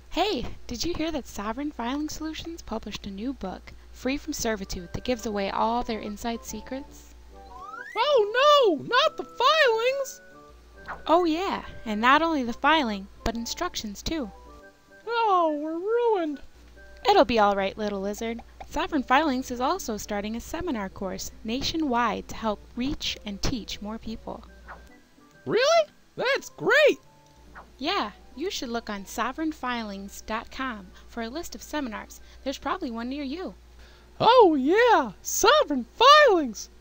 Hey, did you hear that Sovereign Filing Solutions published a new book, Free from Servitude, that gives away all their inside secrets? Oh no, not the filings! Oh yeah, and not only the filing, but instructions too. Oh, we're ruined. It'll be all right, little lizard. Sovereign Filings is also starting a seminar course nationwide to help reach and teach more people. Really? That's great! Yeah, you should look on sovereignfilings.com for a list of seminars. There's probably one near you. Oh yeah, sovereign filings!